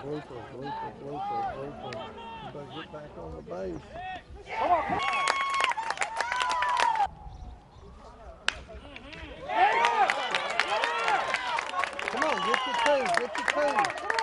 Blooper, blooper, blooper, blooper. You better get back on the base. Come on, get your two, get your two.